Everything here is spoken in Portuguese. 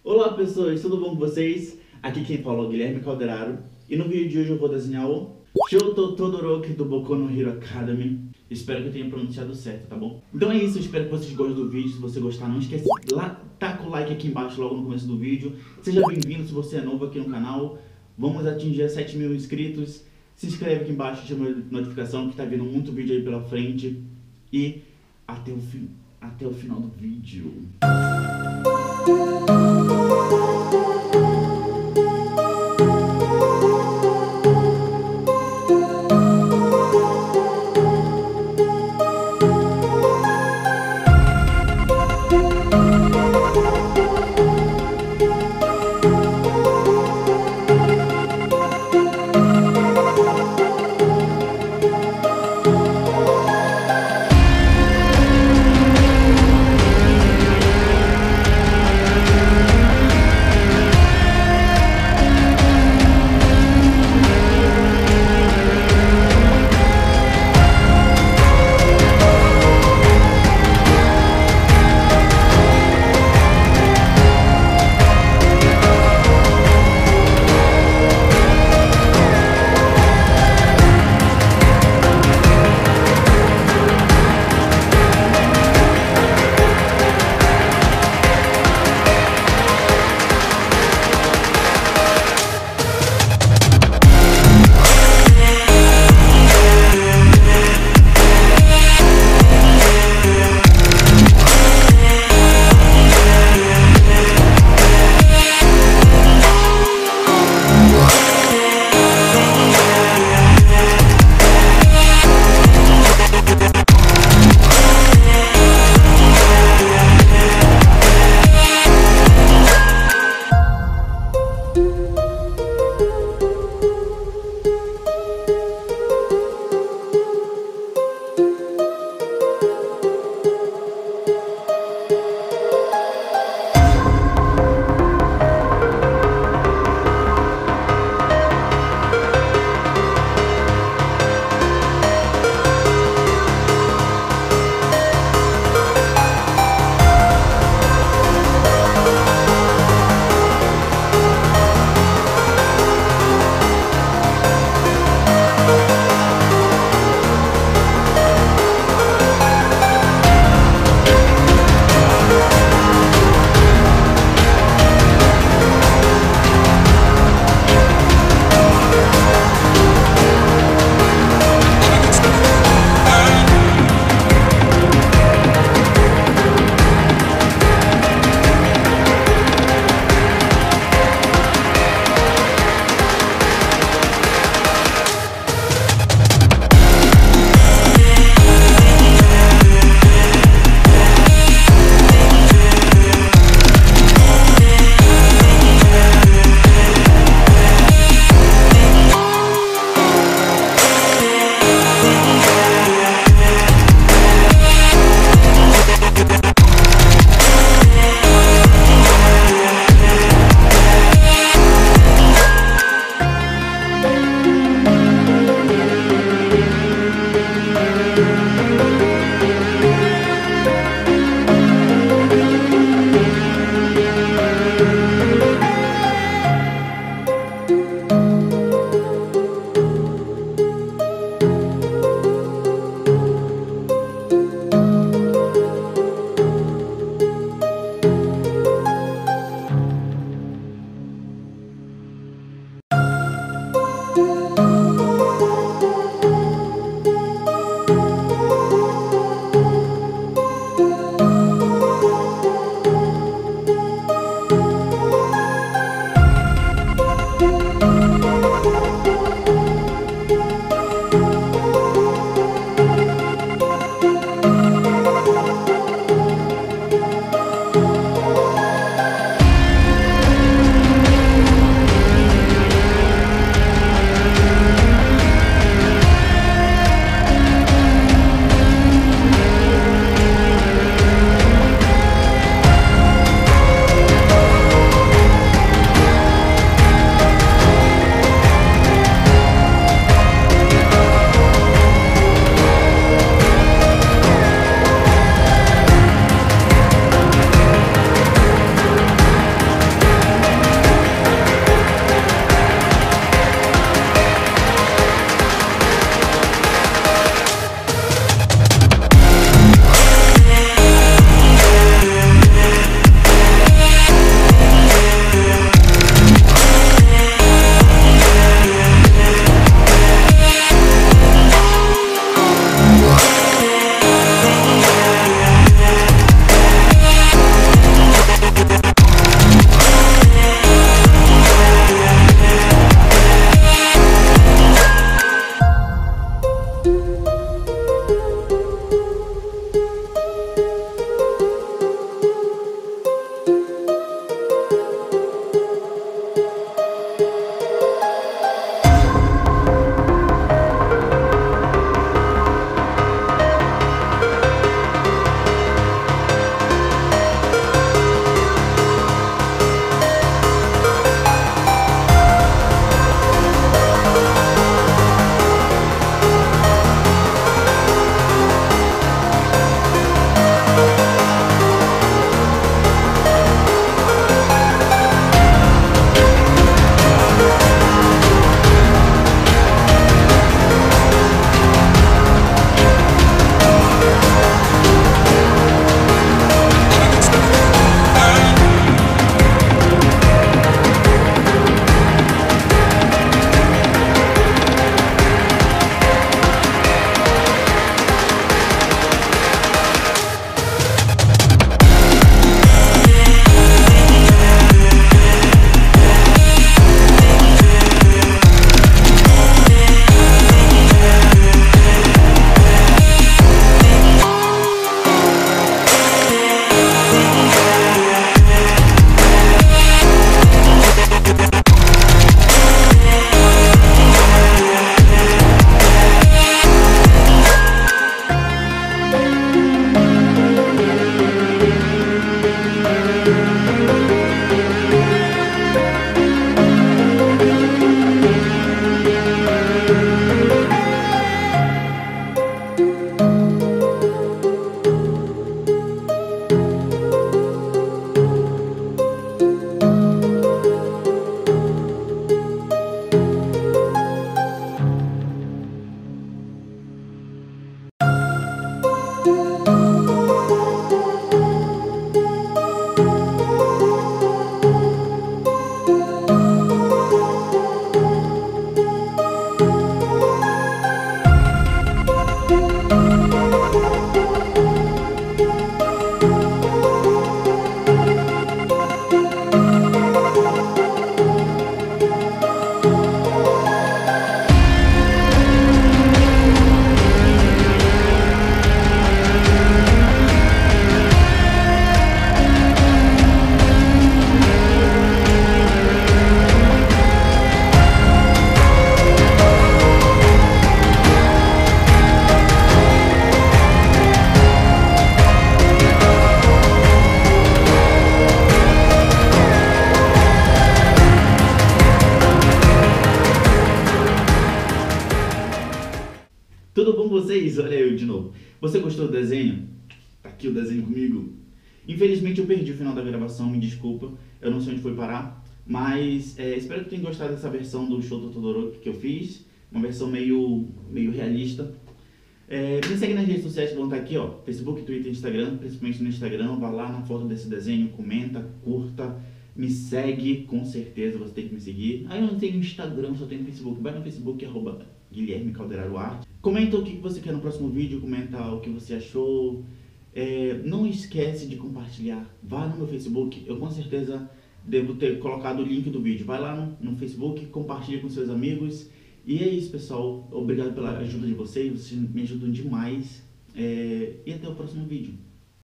Olá pessoas, tudo bom com vocês? Aqui quem fala é o Guilherme Calderaro e no vídeo de hoje eu vou desenhar o Shoto Todoroki do Boku no Hero Academy. Espero que eu tenha pronunciado certo, tá bom? Então é isso, espero que vocês gostem do vídeo. Se você gostar, não esquece, taca o like aqui embaixo logo no começo do vídeo. Seja bem-vindo se você é novo aqui no canal. Vamos atingir 7.000 inscritos. Se inscreve aqui embaixo, chama a notificação que tá vindo muito vídeo aí pela frente. E até o final do vídeo. vocês, olha eu de novo. Você gostou do desenho? Tá aqui o desenho comigo. Infelizmente eu perdi o final da gravação, me desculpa. Eu não sei onde foi parar. Mas espero que tenham gostado dessa versão do Shoto Todoroki que eu fiz. Uma versão meio realista. Me segue nas redes sociais que vão estar aqui, ó. Facebook, Twitter, Instagram. Principalmente no Instagram. Vá lá na foto desse desenho, comenta, curta. Me segue, com certeza você tem que me seguir. Aí eu não tenho Instagram, só tenho Facebook. Vai no Facebook, Guilherme Calderaro Arte. Comenta o que você quer no próximo vídeo, comenta o que você achou. Não esquece de compartilhar. Vá no meu Facebook, eu com certeza devo ter colocado o link do vídeo. Vai lá no Facebook, compartilha com seus amigos. E é isso, pessoal. Obrigado pela ajuda de vocês me ajudam demais. E até o próximo vídeo.